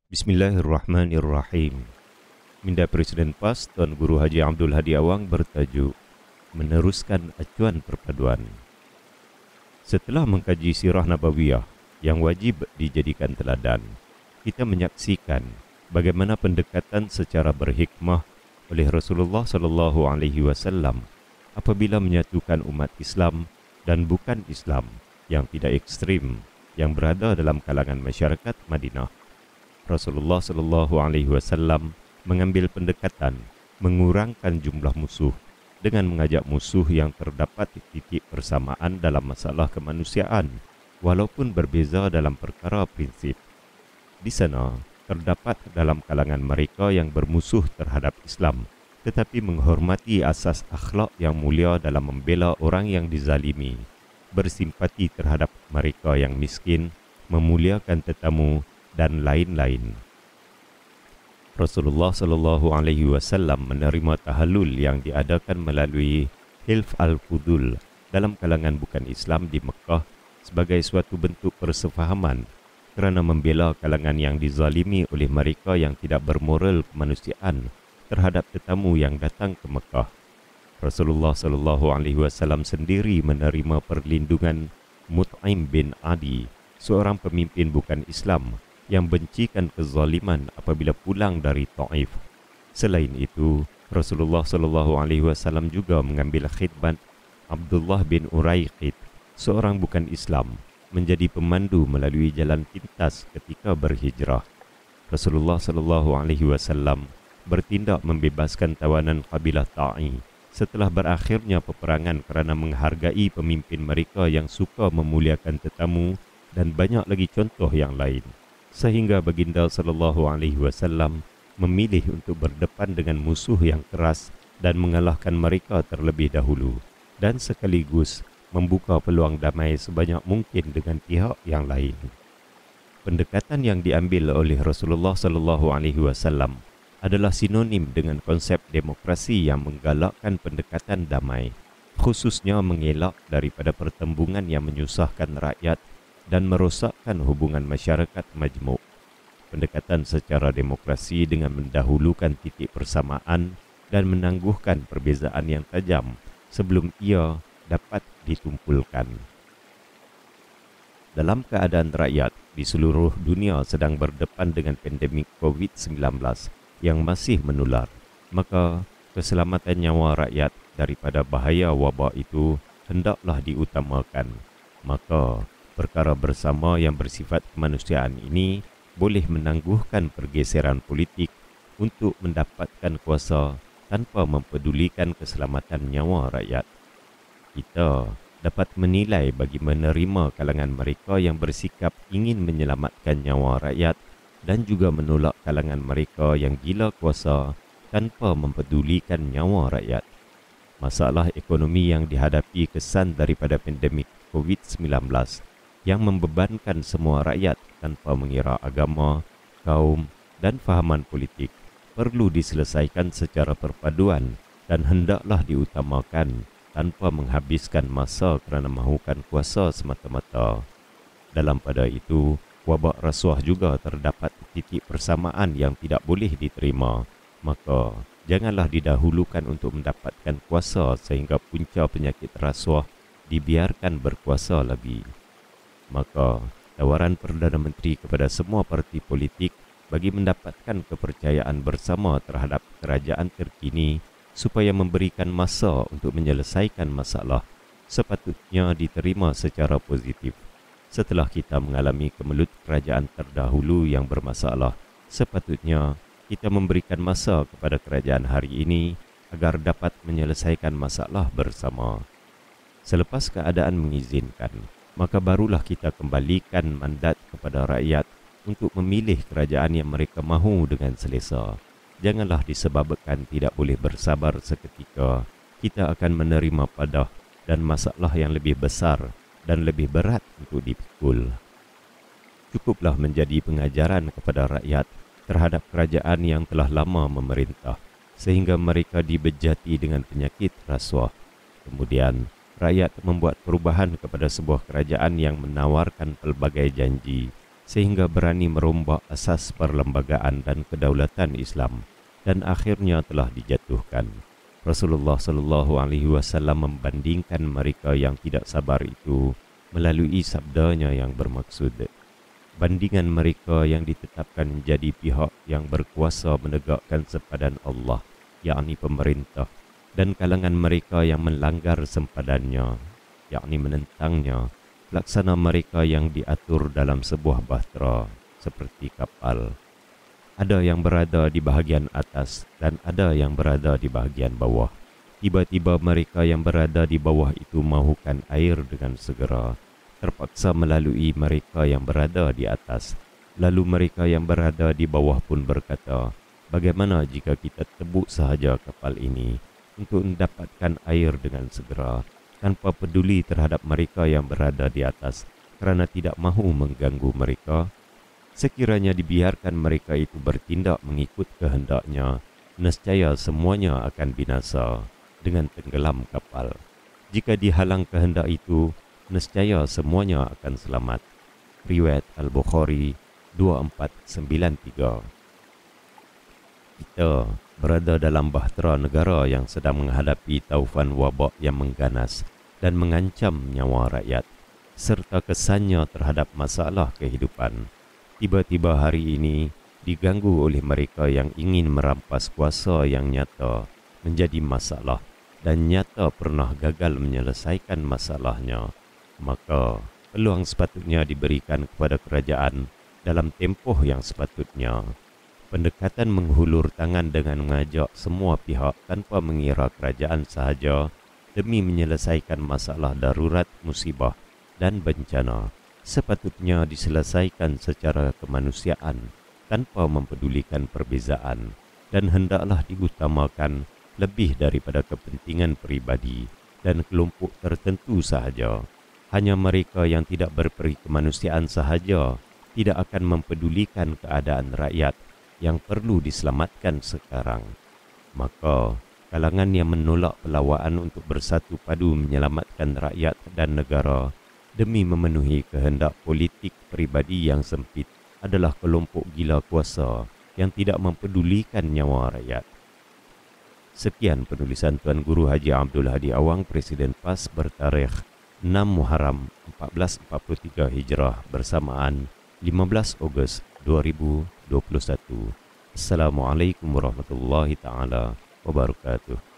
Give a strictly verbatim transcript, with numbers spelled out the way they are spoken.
Bismillahirrahmanirrahim. Minda Presiden P A S Tuan Guru Haji Abdul Hadi Awang bertajuk Meneruskan Acuan Perpaduan. Setelah mengkaji sirah nabawiyah yang wajib dijadikan teladan, kita menyaksikan bagaimana pendekatan secara berhikmah oleh Rasulullah sallallahu alaihi wasallam apabila menyatukan umat Islam dan bukan Islam yang tidak ekstrim yang berada dalam kalangan masyarakat Madinah. Rasulullah sallallahu alaihi wasallam mengambil pendekatan mengurangkan jumlah musuh dengan mengajak musuh yang terdapat titik persamaan dalam masalah kemanusiaan walaupun berbeza dalam perkara prinsip. Di sana terdapat dalam kalangan mereka yang bermusuh terhadap Islam tetapi menghormati asas akhlak yang mulia dalam membela orang yang dizalimi, bersimpati terhadap mereka yang miskin, memuliakan tetamu dan lain-lain. Rasulullah sallallahu alaihi wasallam menerima tahallul yang diadakan melalui Hilf al-Fudul dalam kalangan bukan Islam di Mekah sebagai suatu bentuk persefahaman kerana membela kalangan yang dizalimi oleh mereka yang tidak bermoral kemanusiaan terhadap tetamu yang datang ke Mekah. Rasulullah sallallahu alaihi wasallam sendiri menerima perlindungan Mut'im bin Adi, seorang pemimpin bukan Islam yang bencikan kezaliman apabila pulang dari Taif. Selain itu, Rasulullah sallallahu alaihi wasallam juga mengambil khidmat Abdullah bin Uraiqid, seorang bukan Islam, menjadi pemandu melalui jalan pintas ketika berhijrah. Rasulullah sallallahu alaihi wasallam bertindak membebaskan tawanan kabilah Ta'i setelah berakhirnya peperangan kerana menghargai pemimpin mereka yang suka memuliakan tetamu dan banyak lagi contoh yang lain. Sehingga baginda sallallahu alaihi wasallam memilih untuk berdepan dengan musuh yang keras dan mengalahkan mereka terlebih dahulu dan sekaligus membuka peluang damai sebanyak mungkin dengan pihak yang lain. Pendekatan yang diambil oleh Rasulullah sallallahu alaihi wasallam adalah sinonim dengan konsep demokrasi yang menggalakkan pendekatan damai, khususnya mengelak daripada pertembungan yang menyusahkan rakyat dan merosakkan hubungan masyarakat majmuk. Pendekatan secara demokrasi dengan mendahulukan titik persamaan dan menangguhkan perbezaan yang tajam sebelum ia dapat ditumpulkan. Dalam keadaan rakyat di seluruh dunia sedang berdepan dengan pandemik covid sembilan belas yang masih menular, maka keselamatan nyawa rakyat daripada bahaya wabak itu hendaklah diutamakan. Maka perkara bersama yang bersifat kemanusiaan ini boleh menangguhkan pergeseran politik untuk mendapatkan kuasa tanpa mempedulikan keselamatan nyawa rakyat. Kita dapat menilai bagi menerima kalangan mereka yang bersikap ingin menyelamatkan nyawa rakyat dan juga menolak kalangan mereka yang gila kuasa tanpa mempedulikan nyawa rakyat. Masalah ekonomi yang dihadapi kesan daripada pandemik covid sembilan belas yang membebankan semua rakyat tanpa mengira agama, kaum dan fahaman politik perlu diselesaikan secara perpaduan dan hendaklah diutamakan tanpa menghabiskan masa kerana mahukan kuasa semata-mata. Dalam pada itu, wabak rasuah juga terdapat titik persamaan yang tidak boleh diterima. Maka, janganlah didahulukan untuk mendapatkan kuasa sehingga punca penyakit rasuah dibiarkan berkuasa lagi. Maka, tawaran Perdana Menteri kepada semua parti politik bagi mendapatkan kepercayaan bersama terhadap kerajaan terkini supaya memberikan masa untuk menyelesaikan masalah sepatutnya diterima secara positif. Setelah kita mengalami kemelut kerajaan terdahulu yang bermasalah, sepatutnya kita memberikan masa kepada kerajaan hari ini agar dapat menyelesaikan masalah bersama. Selepas keadaan mengizinkan, maka barulah kita kembalikan mandat kepada rakyat untuk memilih kerajaan yang mereka mahu dengan selesa. Janganlah disebabkan tidak boleh bersabar seketika, kita akan menerima padah dan masalah yang lebih besar dan lebih berat untuk dipikul. Cukuplah menjadi pengajaran kepada rakyat terhadap kerajaan yang telah lama memerintah, sehingga mereka dibejati dengan penyakit rasuah. Kemudian, rakyat membuat perubahan kepada sebuah kerajaan yang menawarkan pelbagai janji sehingga berani merombak asas perlembagaan dan kedaulatan Islam dan akhirnya telah dijatuhkan. Rasulullah sallallahu alaihi wasallam membandingkan mereka yang tidak sabar itu melalui sabdanya yang bermaksud, bandingan mereka yang ditetapkan menjadi pihak yang berkuasa menegakkan sempadan Allah, yakni pemerintah, dan kalangan mereka yang melanggar sempadannya, yakni menentangnya, laksana mereka yang diatur dalam sebuah bahtera seperti kapal. Ada yang berada di bahagian atas dan ada yang berada di bahagian bawah. Tiba-tiba mereka yang berada di bawah itu mahukan air dengan segera, terpaksa melalui mereka yang berada di atas. Lalu mereka yang berada di bawah pun berkata, bagaimana jika kita tebuk sahaja kapal ini untuk mendapatkan air dengan segera, tanpa peduli terhadap mereka yang berada di atas kerana tidak mahu mengganggu mereka? Sekiranya dibiarkan mereka itu bertindak mengikut kehendaknya, nescaya semuanya akan binasa dengan tenggelam kapal. Jika dihalang kehendak itu, nescaya semuanya akan selamat. Riwayat Al-Bukhari dua empat sembilan tiga. Kita berada dalam bahtera negara yang sedang menghadapi taufan wabak yang mengganas dan mengancam nyawa rakyat serta kesannya terhadap masalah kehidupan. Tiba-tiba hari ini diganggu oleh mereka yang ingin merampas kuasa yang nyata menjadi masalah dan nyata pernah gagal menyelesaikan masalahnya. Maka peluang sepatutnya diberikan kepada kerajaan dalam tempoh yang sepatutnya. Pendekatan menghulur tangan dengan mengajak semua pihak tanpa mengira kerajaan sahaja demi menyelesaikan masalah darurat, musibah dan bencana sepatutnya diselesaikan secara kemanusiaan tanpa mempedulikan perbezaan, dan hendaklah diutamakan lebih daripada kepentingan peribadi dan kelompok tertentu sahaja. Hanya mereka yang tidak berperi kemanusiaan sahaja tidak akan mempedulikan keadaan rakyat yang perlu diselamatkan sekarang. Maka kalangan yang menolak perlawanan untuk bersatu padu menyelamatkan rakyat dan negara demi memenuhi kehendak politik peribadi yang sempit adalah kelompok gila kuasa yang tidak mempedulikan nyawa rakyat. Sekian penulisan Tuan Guru Haji Abdul Hadi Awang, Presiden P A S bertarikh enam Muharram empat belas empat puluh tiga Hijrah bersamaan lima belas Ogos dua ribu dua puluh satu. Assalamualaikum warahmatullahi taala wabarakatuh.